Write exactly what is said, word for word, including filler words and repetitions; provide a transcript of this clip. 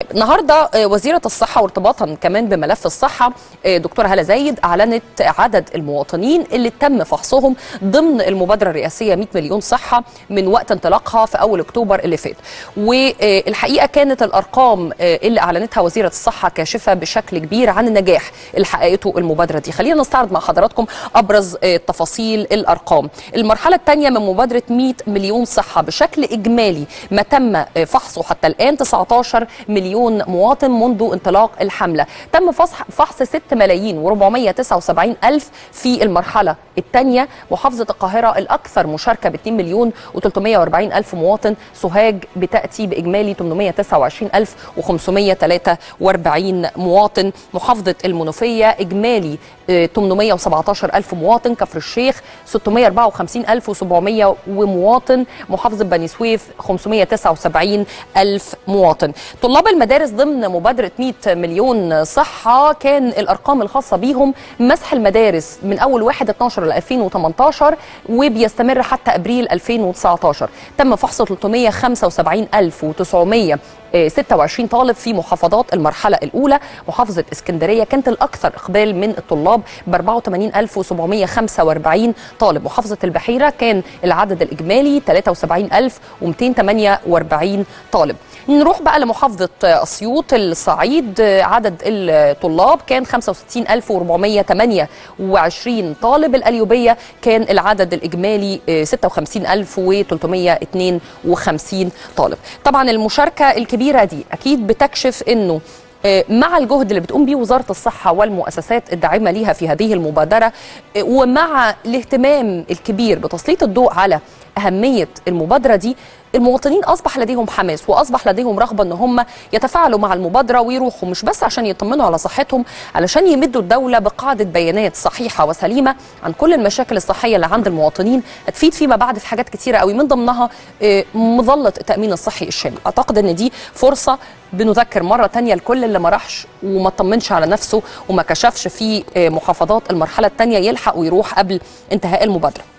النهارده وزيرة الصحة وارتباطا كمان بملف الصحة دكتورة هالة زايد أعلنت عدد المواطنين اللي تم فحصهم ضمن المبادرة الرئاسية مئة مليون صحة من وقت انطلاقها في أول أكتوبر اللي فات. والحقيقة كانت الأرقام اللي أعلنتها وزيرة الصحة كاشفة بشكل كبير عن النجاح اللي حققته المبادرة دي. خلينا نستعرض مع حضراتكم أبرز تفاصيل الأرقام. المرحلة الثانية من مبادرة مئة مليون صحة بشكل إجمالي ما تم فحصه حتى الآن تسعة عشر مليون مواطن منذ انطلاق الحملة. تم فحص ستة ملايين وأربعمائة وتسعة وسبعين ألف في المرحلة الثانية. محافظة القاهرة الأكثر مشاركة ب اثنين مليون وثلاثمائة وأربعين ألف مواطن. سوهاج بتأتي بإجمالي ثمانمائة وتسعة وعشرين ألف وخمسمائة وثلاثة وأربعين مواطن. محافظة المنوفية إجمالي ثمانمائة وسبعة عشر ألف مواطن. كفر الشيخ ستمائة وأربعة وخمسين ألف وسبعمائة مواطن. محافظة بني سويف خمسمائة وتسعة وسبعين ألف مواطن. طلاب المدارس ضمن مبادرة مئة مليون صحة كان الأرقام الخاصة بيهم مسح المدارس من أول واحد اثناشر ل ألفين وثمانية عشر وبيستمر حتى أبريل ألفين وتسعة عشر. تم فحص ثلاثمائة وخمسة وسبعين ألف وتسعمائة وستة وعشرين طالب في محافظات المرحلة الأولى. محافظة اسكندرية كانت الأكثر إقبال من الطلاب ب أربعة وثمانين ألف وسبعمائة وخمسة وأربعين طالب. محافظة البحيرة كان العدد الإجمالي ثلاثة وسبعين ألف ومئتين وثمانية وأربعين طالب. نروح بقى لمحافظة أسيوط الصعيد. عدد الطلاب كان خمسة وستين ألف وأربعمائة وثمانية وعشرين طالب. القليوبية كان العدد الإجمالي ستة وخمسين ألف وثلاثمائة واثنين وخمسين طالب. طبعا المشاركة الكبيرة دي أكيد بتكشف أنه مع الجهد اللي بتقوم بيه وزارة الصحة والمؤسسات الداعمة ليها في هذه المبادرة ومع الاهتمام الكبير بتسليط الضوء على أهمية المبادرة دي، المواطنين أصبح لديهم حماس وأصبح لديهم رغبة أن هم يتفاعلوا مع المبادرة ويروحوا مش بس عشان يطمنوا على صحتهم، علشان يمدوا الدولة بقاعدة بيانات صحيحة وسليمة عن كل المشاكل الصحية اللي عند المواطنين هتفيد فيما بعد في حاجات كتيرة قوي، من ضمنها مظلة التأمين الصحي الشامل. أعتقد أن دي فرصة بنذكر مرة تانية لكل اللي ما راحش وما طمنش على نفسه وما كشفش في محافظات المرحلة الثانية يلحق ويروح قبل انتهاء المبادرة.